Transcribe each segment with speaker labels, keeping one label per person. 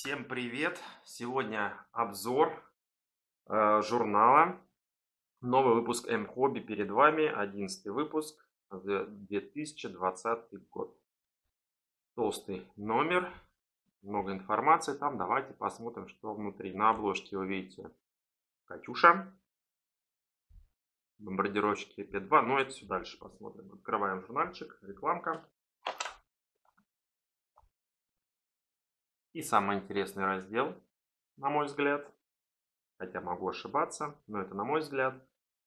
Speaker 1: Всем привет! Сегодня обзор журнала. Новый выпуск М-Хобби перед вами. 11 выпуск, 2020 год. Толстый номер, много информации там. Давайте посмотрим, что внутри. На обложке вы видите Катюша, бомбардировщики П2. Но это все дальше посмотрим. Открываем журнальчик, рекламка. И самый интересный раздел, на мой взгляд. Хотя могу ошибаться, но это на мой взгляд.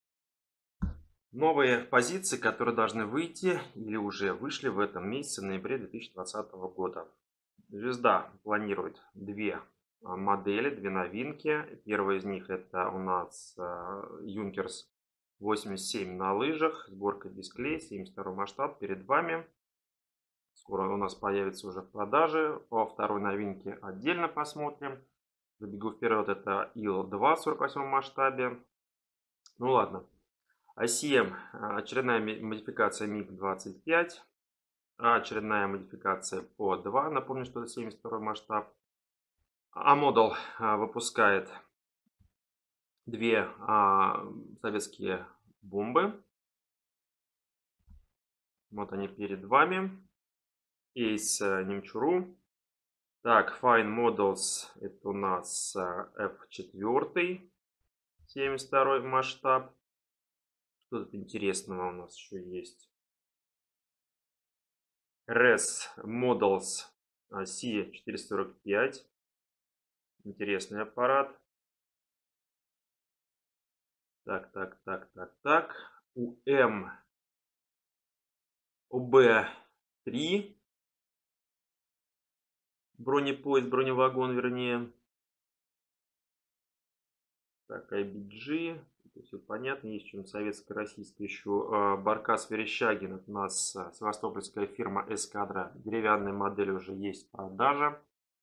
Speaker 1: Новые позиции, которые должны выйти или уже вышли в этом месяце, в ноябре 2020 года. Звезда планирует две модели, две новинки. Первая из них это у нас Юнкерс 87 на лыжах, сборка дисплея, 72 масштаб перед вами. Скоро у нас появится уже в продаже. По второй новинке отдельно посмотрим. Забегу вперед, это Ил-2 в 48 масштабе. Ну ладно. ACM, очередная модификация МиГ-25, очередная модификация по 2, напомню, что это 72 масштаб. А-Модел выпускает две советские бомбы. Вот они перед вами. Ace Немчуру. Так, Fine Models, это у нас F4, 72 масштаб. Что тут интересного у нас еще есть? Res Models C445. Интересный аппарат. Так. УМ ОБ-3. Бронепоезд, броневагон, вернее. Так, IBG. Это все понятно. Есть чем советско-российская еще. Баркас Верещагин. Это у нас севастопольская фирма Эскадра. Деревянная модель уже есть в продаже.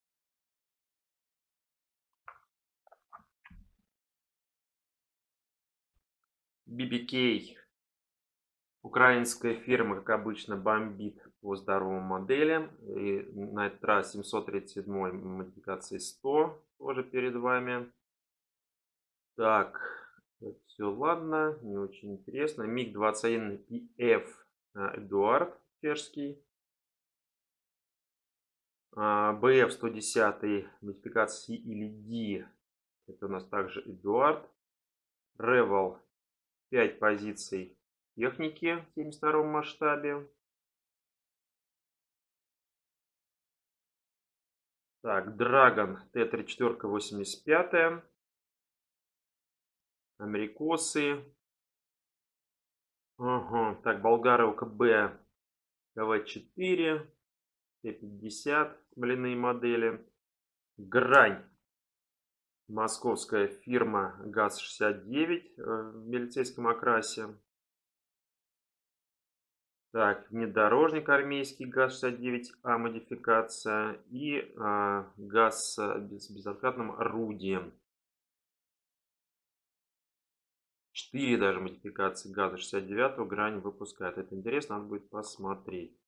Speaker 1: BBK. Украинская фирма, как обычно, бомбит по здоровым моделям. И на этот раз 737 модификации 100 тоже перед вами. Так, это все ладно, не очень интересно. МиГ-21 PF Эдуард чешский. БФ-110 модификации или D. Это у нас также Эдуард. Ревел 5 позиций техники в 72 масштабе. Так, Dragon Т-34 85. Америкосы. Ага. Так, Болгары УКБ КВ-4. Т-50. Смоляные модели. Грань. Московская фирма ГАЗ-69 в милицейском окрасе. Так, внедорожник армейский ГАЗ-69А модификация и ГАЗ с безоткатным орудием. 4 даже модификации ГАЗа-69 Грань выпускает. Это интересно, надо будет посмотреть.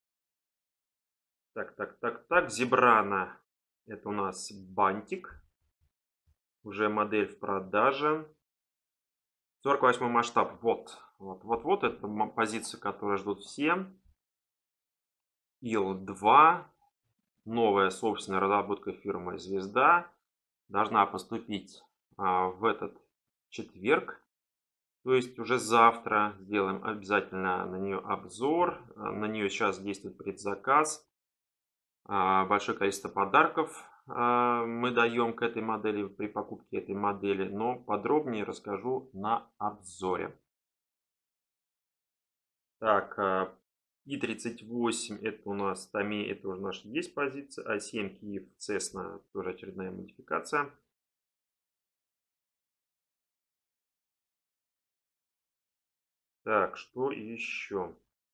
Speaker 1: Так. Зебрана. Это у нас бантик. Уже модель в продаже. 48 масштаб. Вот. Это позиция, которую ждут все. Ил-2. Новая собственная разработка фирмы Звезда. Должна поступить в этот четверг. То есть уже завтра сделаем обязательно на нее обзор. На нее сейчас действует предзаказ. Большое количество подарков мы даем к этой модели при покупке этой модели. Но подробнее расскажу на обзоре. Так, И-38 это у нас Томи, это уже наша есть позиция. А7 Киев Цесна, тоже очередная модификация. Так, что еще?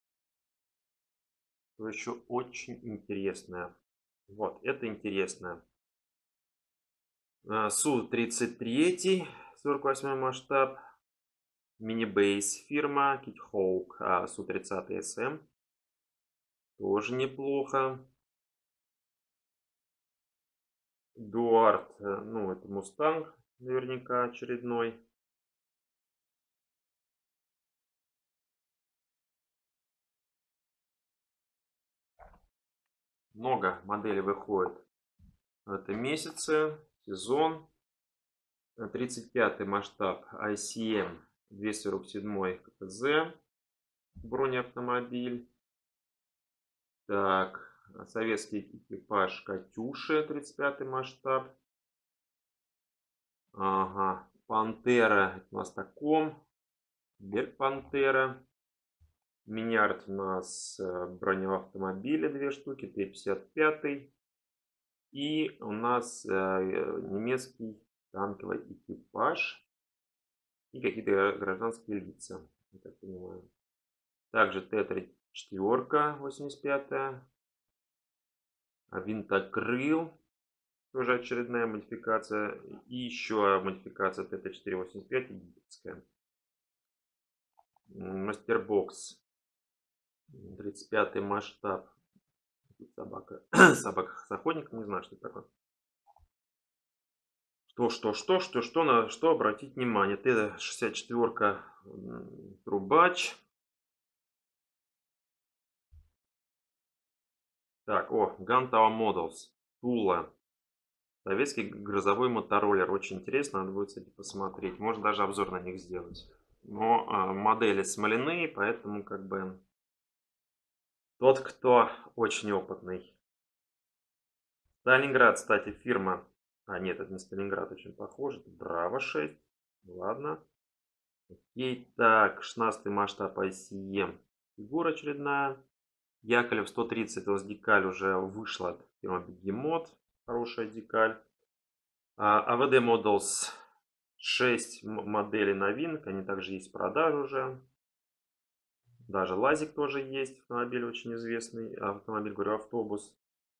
Speaker 1: Что еще очень интересное? Вот, это интересно. Су-33, 48 масштаб. Мини-бейс фирма Китхоук, Су-30 СМ. Тоже неплохо. Эдуард, ну это Мустанг, наверняка очередной. Много моделей выходит в этом месяце, сезон. 35-й масштаб ICM 247 КТЗ, бронеавтомобиль. Так, советский экипаж Катюши, 35-й масштаб. Ага, Пантера, это у нас таком. Берг Пантера. Миниард у нас бронеавтомобиля 2 штуки, Т-55. И у нас немецкий танковый экипаж и какие-то гражданские лица, я так понимаю. Также Т-34, 85-я. Винтокрыл, тоже очередная модификация. И еще модификация Т-485 египетская. Мастербокс, 35-й масштаб. Собака, собака-охотник, не знаю, что это такое. На что обратить внимание. Т-64 трубач. Так, Gun Tower Models. Тула. Советский грозовой мотороллер. Очень интересно, надо будет, кстати, посмотреть. Может даже обзор на них сделать. Но модели смоляные, поэтому как бы тот, кто очень опытный. Сталинград, кстати, фирма. А, нет, это не Сталинград, очень похоже. Это Браво 6. Ладно. Окей, так, 16 масштаб ICM. Фигура очередная. Яковлев 130 LS-декаль уже вышла от фирмы Бегемот. Хорошая декаль. АВД Models 6 моделей новинок. Они также есть в продаже уже. Даже Лазик тоже есть. Автомобиль очень известный. Автомобиль, говорю, автобус.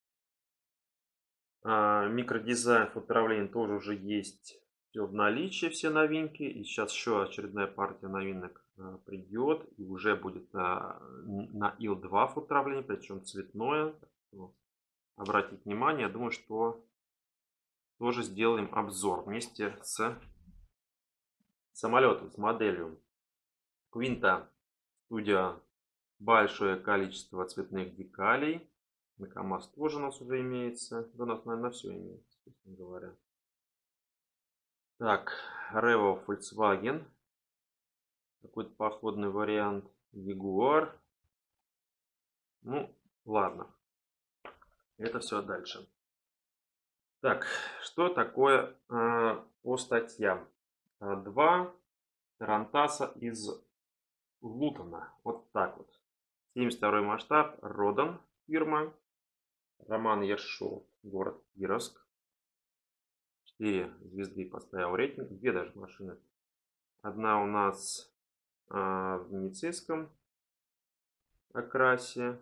Speaker 1: Микродизайн управления тоже уже есть. Все в наличии, все новинки. И сейчас еще очередная партия новинок придет. И уже будет на ИЛ-2 управление, причем цветное. Обратите внимание, я думаю, что тоже сделаем обзор вместе с самолетом, с моделью. Квинта студия, большое количество цветных декалей. На КамАЗ тоже у нас уже имеется. Да у нас, наверное, все имеется, честно говоря. Так, Revo Volkswagen. Какой-то походный вариант. Jaguar. Ну, ладно. Это все дальше. Так, что такое по статьям? 2 Тарантаса из Лутона. Вот так вот. 72 масштаб. Родан фирма. Роман Ершов. Город Кировск. 4 звезды поставил рейтинг. 2 даже машины. Одна у нас в венецийском окрасе.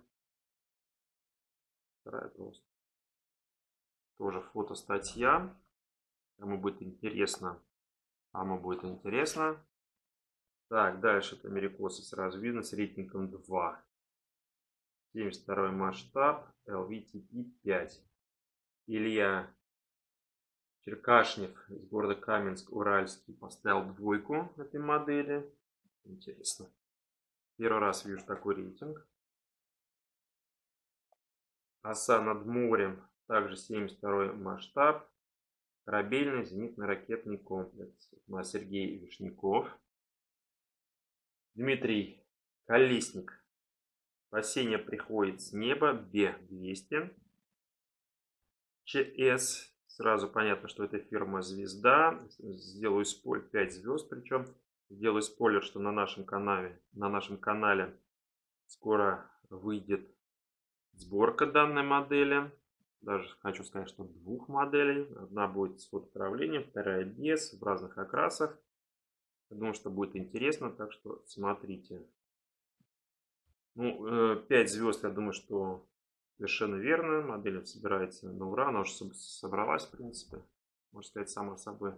Speaker 1: Вторая просто. Тоже фотостатья. Кому будет интересно. Кому будет интересно. Так, дальше это америкосы сразу видно с рейтингом 2. 72 масштаб. LVTP 5. Илья Черкашнев из города Каменск-Уральский поставил 2 этой модели. Интересно. Первый раз вижу такой рейтинг. Оса над морем. Также 72 масштаб. Корабельный зенитно-ракетный комплекс. Сергей Вишняков. Дмитрий Колесник. Спасение приходит с неба. Б-200. ЧС. Сразу понятно, что это фирма Звезда. Сделаю спойлер, 5 звезд причем. Сделаю спойлер, что на нашем канале скоро выйдет сборка данной модели. Даже хочу сказать, что 2 моделей. Одна будет с фотоуправлением, вторая без, в разных окрасах. Я думаю, что будет интересно, так что смотрите. Ну, 5 звезд, я думаю, что совершенно верно. Модель собирается на ура. Она уже собралась, в принципе. Можно сказать, сама собой.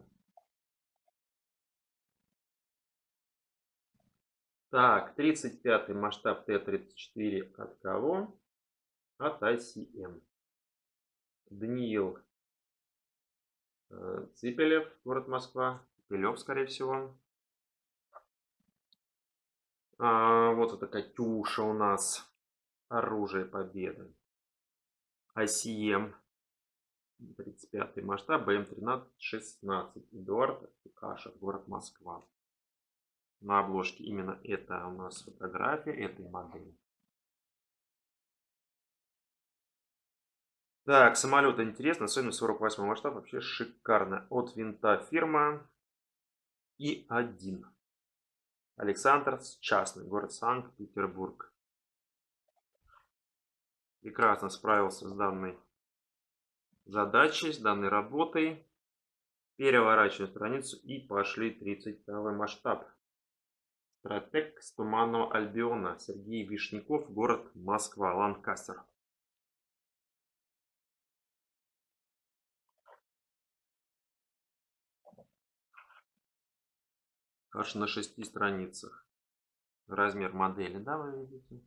Speaker 1: Так, 35-й масштаб Т-34 от кого? От ICM. Даниил Ципелев, город Москва. Ципелев, скорее всего. Вот это Катюша у нас. Оружие победы. АСИМ. 35 масштаб. БМ-13-16. Эдуард Кашев, город Москва. На обложке именно это у нас фотография этой модели. Так, самолет интересно, особенно 48 масштаб, вообще шикарно. От винта фирма И1. Александр частный, город Санкт-Петербург. Прекрасно справился с данной задачей, с данной работой. Переворачиваем страницу и пошли 32 масштаб. Стратег с Туманного Альбиона. Сергей Вишняков, город Москва, Ланкастер. Аж на 6 страницах. Размер модели, да, вы видите?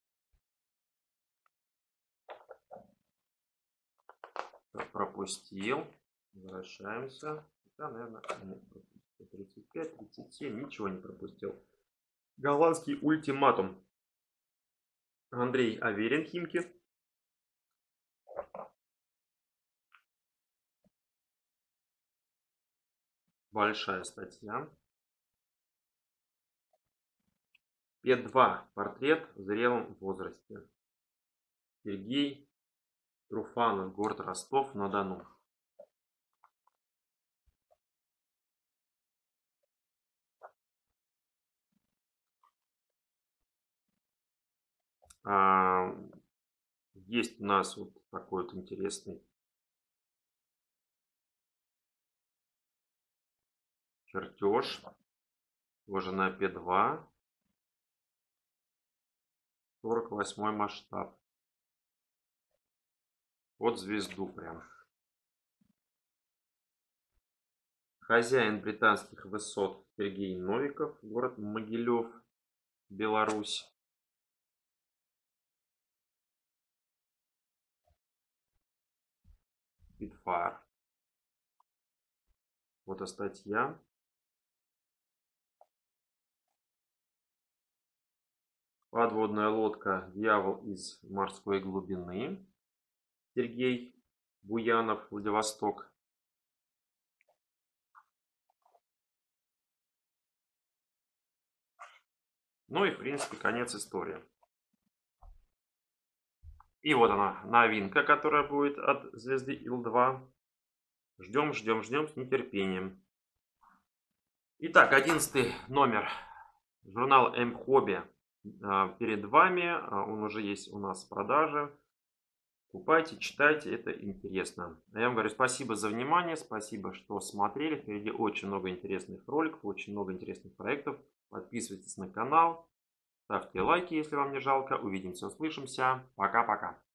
Speaker 1: Так, пропустил. Возвращаемся. Да, наверное, 35, 37, ничего не пропустил. Голландский ультиматум. Андрей Аверин, Химки. Большая статья. П2. Портрет в зрелом возрасте. Сергей Труфанов, город Ростов-на-Дону. Есть у нас вот такой вот интересный чертеж. Тоже на П2. 48 масштаб. Под звезду прям. Хозяин британских высот Сергей Новиков, город Могилев, Беларусь. Spitfire. Вот статья. Подводная лодка «Дьявол из морской глубины». Сергей Буянов, Владивосток. Ну и в принципе конец истории. И вот она, новинка, которая будет от звезды Ил-2. Ждем, ждем, ждем с нетерпением. Итак, 11 номер. Журнал М-Хобби перед вами. Он уже есть у нас в продаже. Покупайте, читайте, это интересно. Я вам говорю спасибо за внимание, спасибо, что смотрели. Впереди очень много интересных роликов, очень много интересных проектов. Подписывайтесь на канал, ставьте лайки, если вам не жалко. Увидимся, услышимся. Пока-пока.